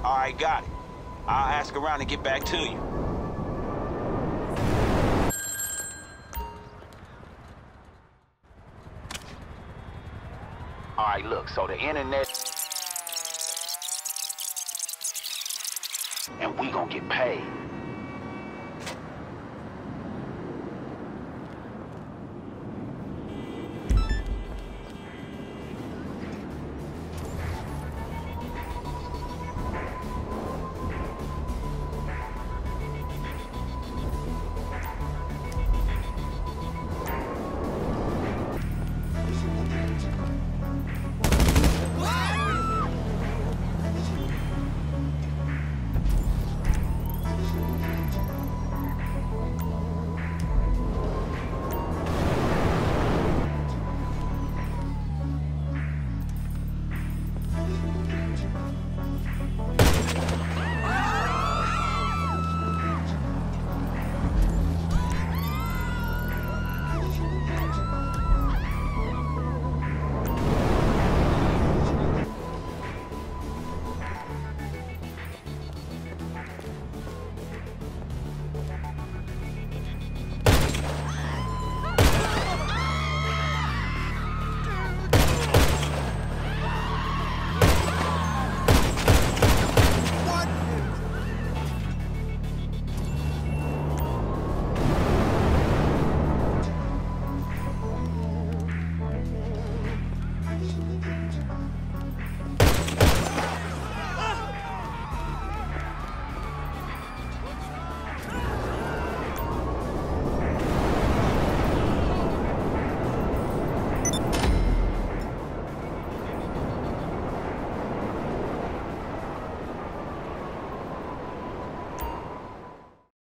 All right, got it. I'll ask around and get back to you. All right, look, so the internet... And we gonna get paid.